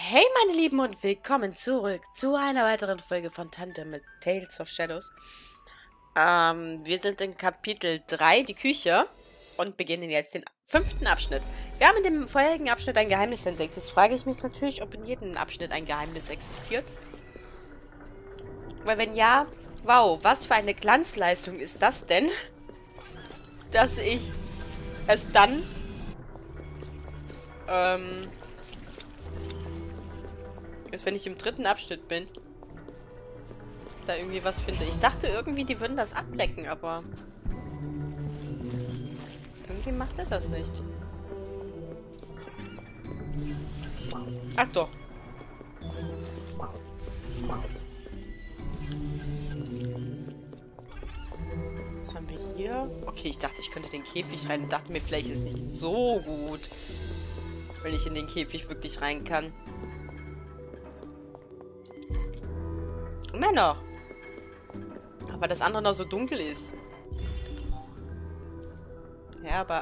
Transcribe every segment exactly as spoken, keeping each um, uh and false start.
Hey meine Lieben und willkommen zurück zu einer weiteren Folge von Tante mit Tales of Shadows. Ähm, wir sind in Kapitel drei, die Küche, und beginnen jetzt den fünften Abschnitt. Wir haben in dem vorherigen Abschnitt ein Geheimnis entdeckt. Jetzt frage ich mich natürlich, ob in jedem Abschnitt ein Geheimnis existiert. Weil wenn ja, wow, was für eine Glanzleistung ist das denn, dass ich es dann, ähm, jetzt wenn ich im dritten Abschnitt bin, da irgendwie was finde. Ich dachte irgendwie, die würden das ablecken, aber irgendwie macht er das nicht. Ach doch. Was haben wir hier? Okay, ich dachte, ich könnte den Käfig rein und dachte mir, vielleicht ist es nicht so gut, wenn ich in den Käfig wirklich rein kann. Männer. Aber das andere noch so dunkel ist. Ja, aber...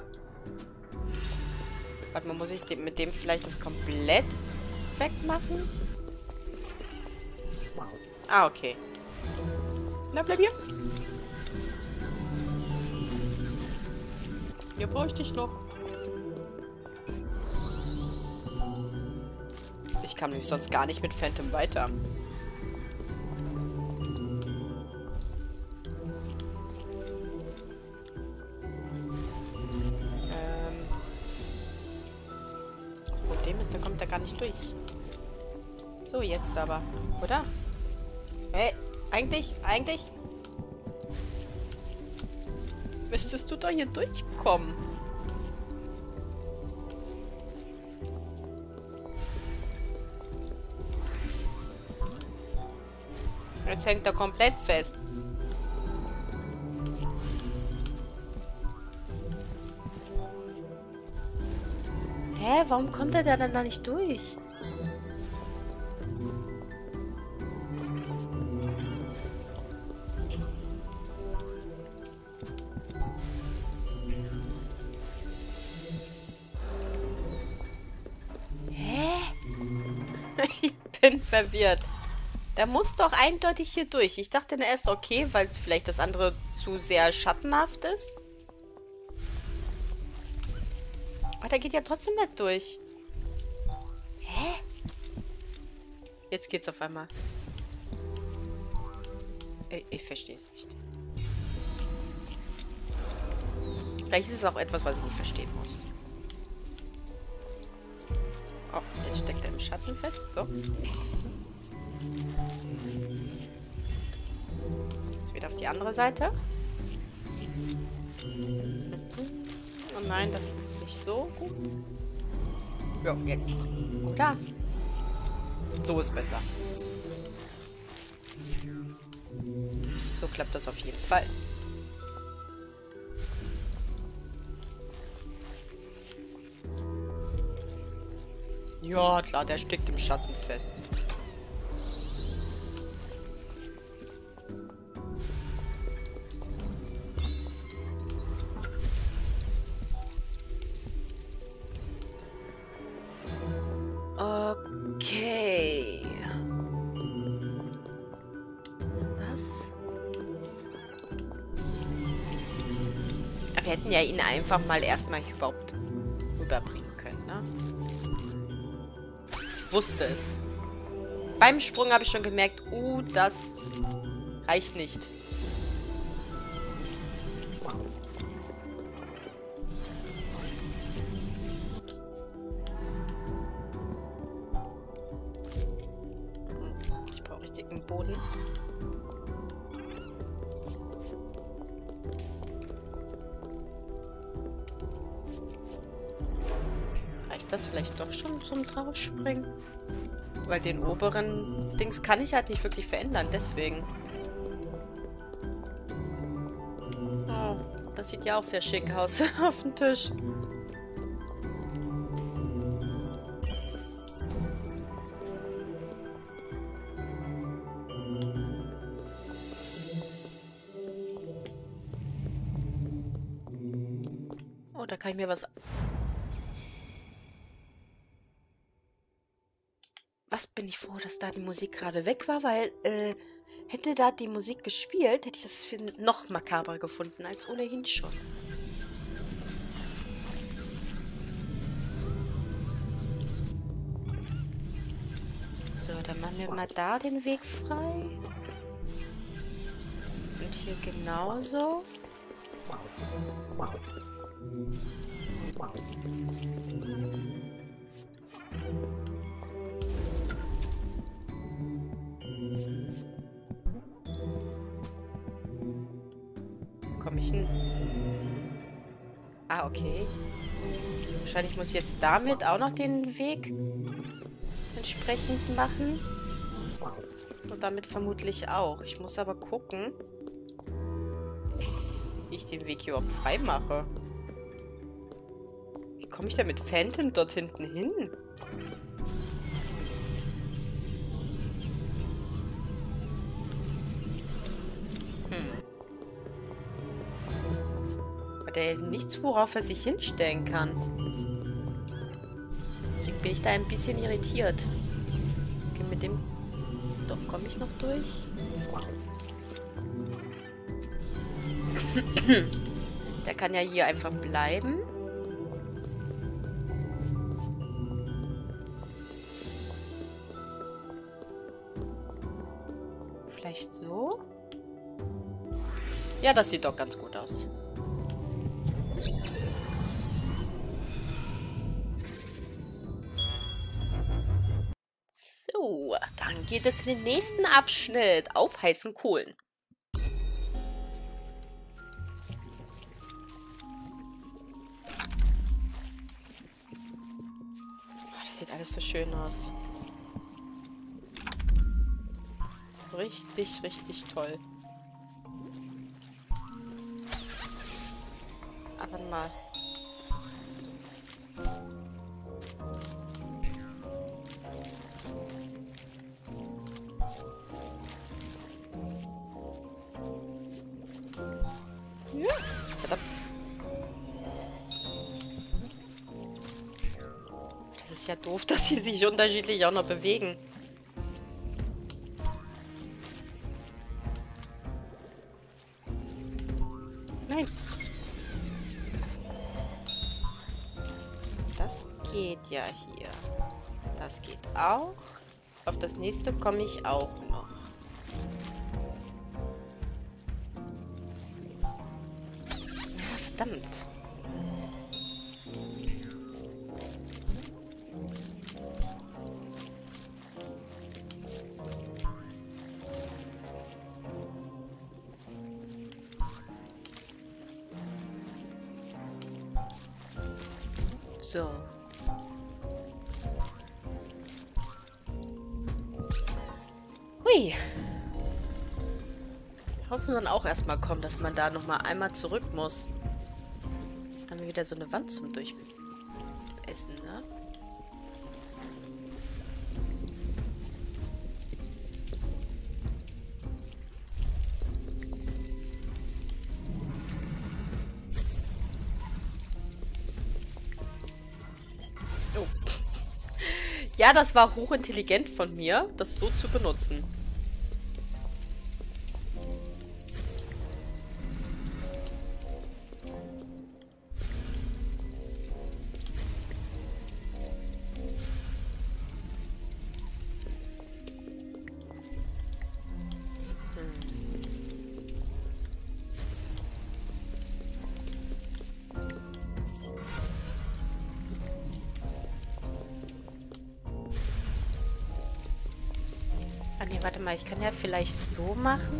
Warte mal, muss ich dem, mit dem vielleicht das komplett wegmachen? Ah, okay. Na, bleib hier. Hier bräuchte ich noch. Ich kam nämlich sonst gar nicht mit Phantom weiter. Ähm. Das Problem ist, da kommt er gar nicht durch. So, jetzt aber. Oder? Hey, eigentlich, eigentlich... müsstest du doch hier durchkommen. Jetzt hängt er komplett fest. Hä, warum kommt er da dann da nicht durch? Ich bin verwirrt. Der muss doch eindeutig hier durch. Ich dachte er ist okay, weil vielleicht das andere zu sehr schattenhaft ist. Aber der geht ja trotzdem nicht durch. Hä? Jetzt geht's auf einmal. Ich, ich verstehe es nicht. Vielleicht ist es auch etwas, was ich nicht verstehen muss. Oh, jetzt steckt er im Schatten fest. So. Jetzt wieder auf die andere Seite. Oh nein, das ist nicht so gut. Ja, jetzt. Oder? So ist besser. So klappt das auf jeden Fall. Ja, klar, der steckt im Schatten fest. Okay. Was ist das? Wir hätten ja ihn einfach mal erstmal überhaupt rüberbringen können, ne? Ich wusste es. Beim Sprung habe ich schon gemerkt, oh, das reicht nicht. Ich brauche richtigen Boden. Reicht das vielleicht doch schon zum Draufspringen? Weil den oberen Dings kann ich halt nicht wirklich verändern, deswegen. Oh, das sieht ja auch sehr schick aus auf dem Tisch. Oh, da kann ich mir was... Was bin ich froh, dass da die Musik gerade weg war, weil, äh, hätte da die Musik gespielt, hätte ich das für noch makaber gefunden, als ohnehin schon. So, dann machen wir mal da den Weg frei. Und hier genauso. Komme ich hin? Ah, okay. Wahrscheinlich muss ich jetzt damit auch noch den Weg entsprechend machen. Und damit vermutlich auch. Ich muss aber gucken, wie ich den Weg hier überhaupt frei mache. Wie komme ich denn mit Phantom dort hinten hin? Hm. Hat er nichts, worauf er sich hinstellen kann. Deswegen bin ich da ein bisschen irritiert. Okay, mit dem... Doch, komme ich noch durch? Der kann ja hier einfach bleiben. Vielleicht so? Ja, das sieht doch ganz gut aus. So, dann geht es in den nächsten Abschnitt auf heißen Kohlen. Oh, das sieht alles so schön aus. Richtig, richtig toll. Aber mal. Ja, verdammt. Das ist ja doof, dass sie sich unterschiedlich auch noch bewegen. Nein. Das geht ja hier. Das geht auch. Auf das nächste komme ich auch noch. Ah, verdammt. So. Hui. Hoffen dann auch erstmal kommen, dass man da nochmal einmal zurück muss. Dann haben wir wieder so eine Wand zum Durchessen, ne? Oh. Ja, das war hochintelligent von mir, das so zu benutzen. Ah ne, warte mal, ich kann ja vielleicht so machen.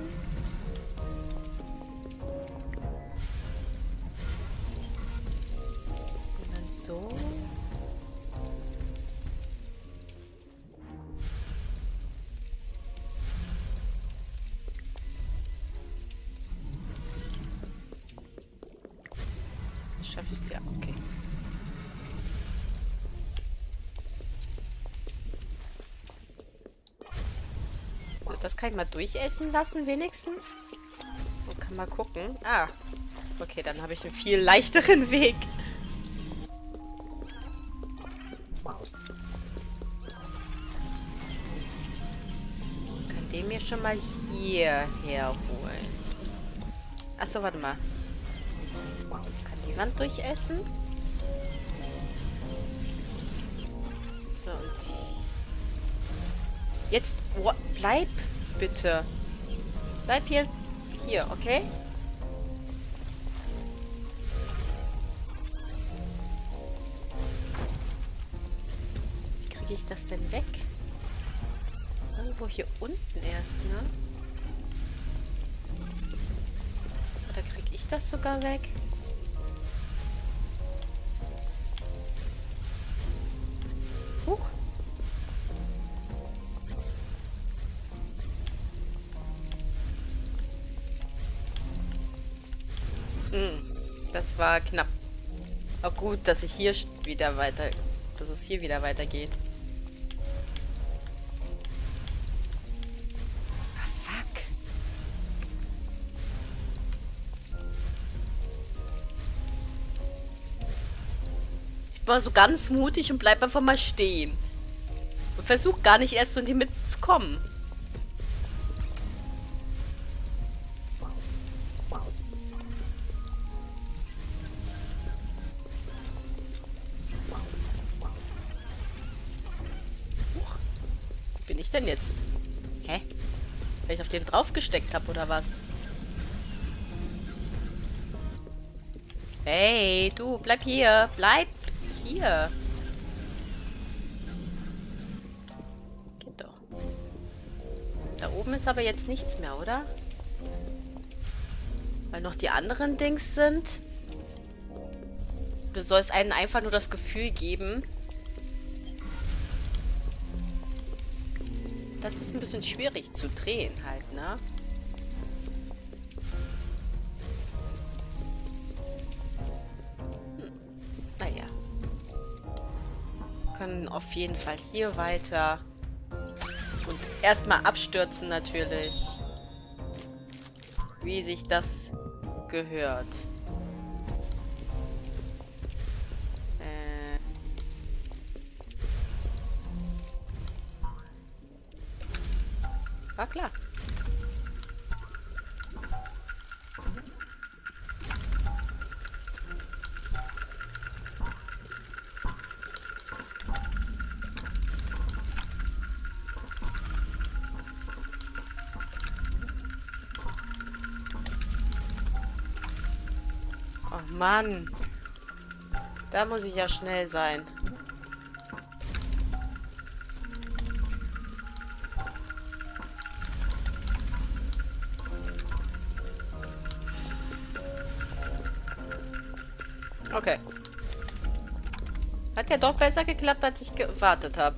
Und dann so. Schaffe ich es? Ja, okay. Das kann ich mal durchessen lassen, wenigstens. Und kann mal gucken. Ah, okay, dann habe ich einen viel leichteren Weg. den mir schon mal hierher holen. Achso, warte mal. Kann die Wand durchessen? So, und jetzt, oh, bleib bitte. Bleib hier, hier, okay? Wie kriege ich das denn weg? Irgendwo hier unten erst, ne? Oder kriege ich das sogar weg? Huch. Hm, das war knapp. Auch gut, dass ich hier wieder weiter, dass es hier wieder weitergeht. Ah, fuck. Ich war so ganz mutig und bleib einfach mal stehen. Und versuch gar nicht erst so in die Mitte zu kommen. Bin ich denn jetzt? Hä? Weil ich auf den draufgesteckt habe, oder was? Hey, du, bleib hier. Bleib hier. Geht doch. Da oben ist aber jetzt nichts mehr, oder? Weil noch die anderen Dings sind. Du sollst einen einfach nur das Gefühl geben. Das ist ein bisschen schwierig zu drehen halt, ne? Hm. Naja. Wir können auf jeden Fall hier weiter. Und erstmal abstürzen natürlich. Wie sich das gehört. War klar. Oh Mann. Da muss ich ja schnell sein. Okay. Hat ja doch besser geklappt, als ich gewartet habe.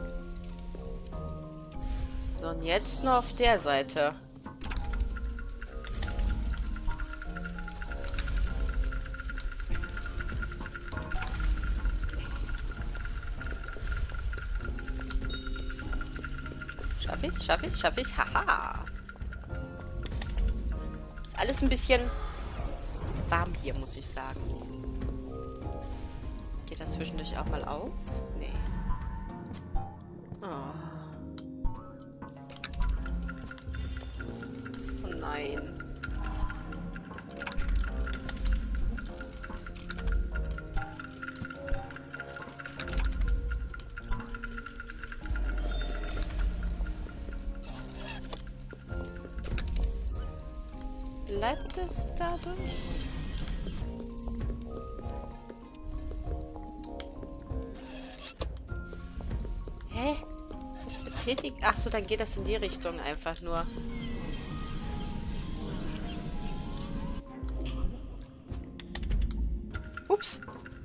So, und jetzt nur auf der Seite. Schaff ich's, schaff ich's, schaff ich's. Haha. Ist alles ein bisschen warm hier, muss ich sagen. Geht das zwischendurch auch mal aus? Nee. Oh. Oh nein. Bleibt es dadurch? Hä? Das betätigt... Ach so, dann geht das in die Richtung einfach nur. Ups.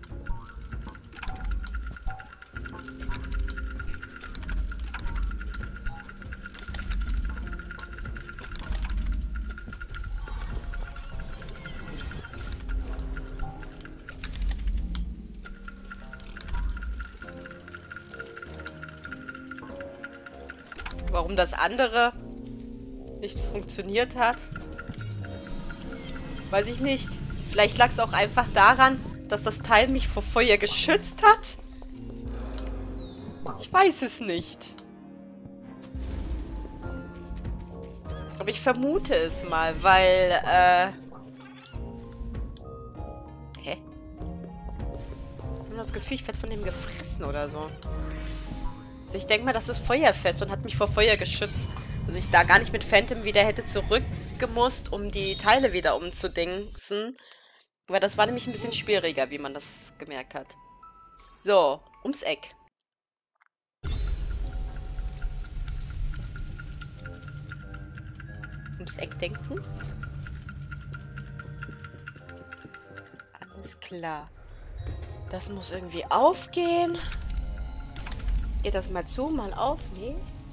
Warum das andere nicht funktioniert hat, weiß ich nicht. Vielleicht lag es auch einfach daran, dass das Teil mich vor Feuer geschützt hat. Ich weiß es nicht. Aber ich vermute es mal, weil, äh... Hä? Ich habe das Gefühl, ich werde von dem gefressen oder so. Also ich denke mal, das ist feuerfest und hat mich vor Feuer geschützt. Dass ich da gar nicht mit Phantom wieder hätte zurückgemusst, um die Teile wieder umzudingsen. Weil das war nämlich ein bisschen schwieriger, wie man das gemerkt hat. So, ums Eck. Ums Eck denken. Alles klar. Das muss irgendwie aufgehen. Geht das mal zu, mal auf? Nee.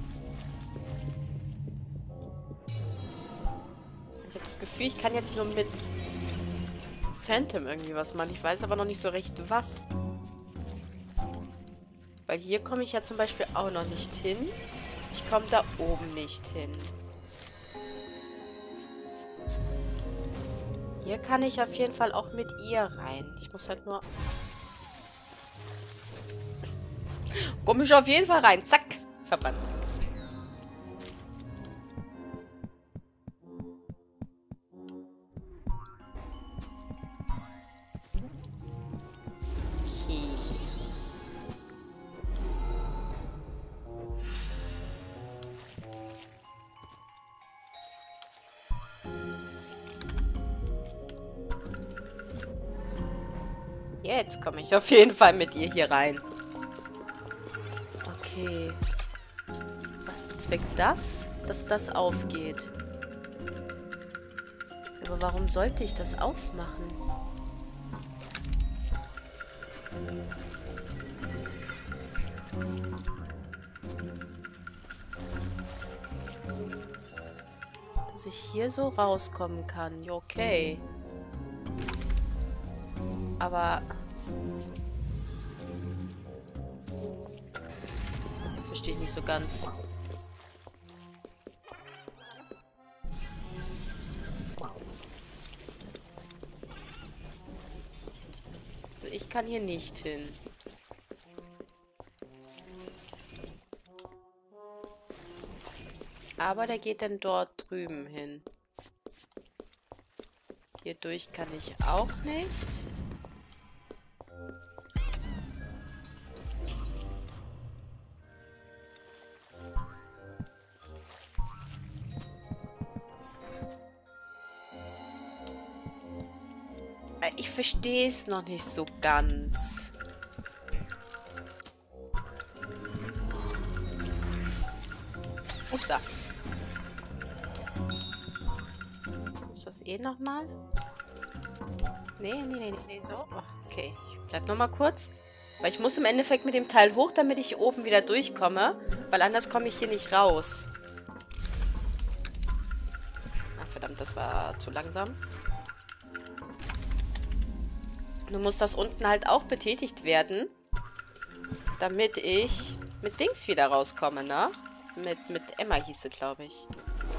Ich habe das Gefühl, ich kann jetzt nur mit Phantom irgendwie was machen. Ich weiß aber noch nicht so recht, was. Weil hier komme ich ja zum Beispiel auch noch nicht hin. Ich komme da oben nicht hin. Hier kann ich auf jeden Fall auch mit ihr rein. Ich muss halt nur... Komme ich auf jeden Fall rein. Zack. Verbrannt. Okay. Jetzt komme ich auf jeden Fall mit ihr hier rein. Okay. Was bezweckt das? Dass das aufgeht. Aber warum sollte ich das aufmachen? Dass ich hier so rauskommen kann. Ja, okay. Aber... verstehe ich nicht so ganz. Also ich kann hier nicht hin. Aber der geht dann dort drüben hin. Hier durch kann ich auch nicht. Ich verstehe es noch nicht so ganz. Upsa. Ist das eh nochmal? Nee, nee, nee, nee, nee, so. Okay, ich bleib nochmal kurz. Weil ich muss im Endeffekt mit dem Teil hoch, damit ich oben wieder durchkomme. Weil anders komme ich hier nicht raus. Ah, verdammt, das war zu langsam. Nun muss das unten halt auch betätigt werden, damit ich mit Dings wieder rauskomme, ne? Mit, mit Emma hieß sie, glaube ich.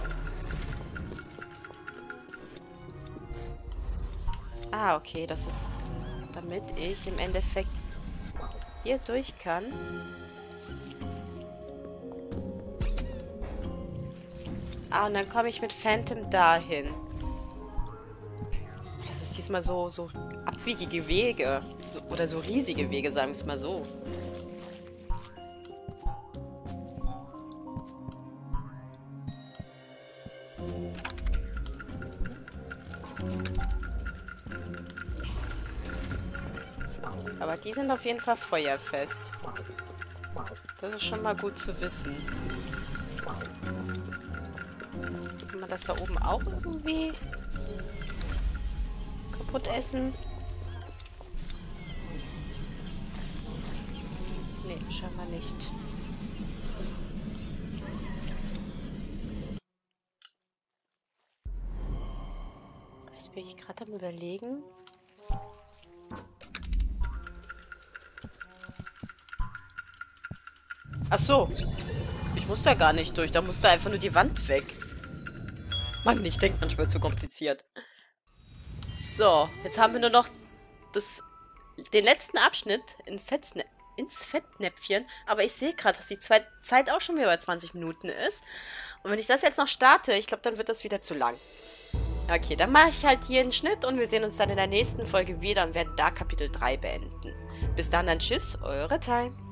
Ah, okay, das ist, damit ich im Endeffekt hier durch kann. Ah, und dann komme ich mit Phantom dahin. Das ist diesmal so, so abwiegige Wege. So, oder so riesige Wege, sagen wir es mal so. Aber die sind auf jeden Fall feuerfest. Das ist schon mal gut zu wissen. Kann man das da oben auch irgendwie kaputt essen? Nee, scheinbar nicht. Jetzt bin ich gerade am Überlegen. Ach so. Ich muss da gar nicht durch. Da muss da einfach nur die Wand weg. Mann, ich denke manchmal zu kompliziert. So, jetzt haben wir nur noch das, den letzten Abschnitt in Fetzen ins Fettnäpfchen. Aber ich sehe gerade, dass die Zwei Zeit auch schon wieder bei zwanzig Minuten ist. Und wenn ich das jetzt noch starte, ich glaube, dann wird das wieder zu lang. Okay, dann mache ich halt hier einen Schnitt und wir sehen uns dann in der nächsten Folge wieder und werden da Kapitel drei beenden. Bis dann, dann tschüss, eure Time.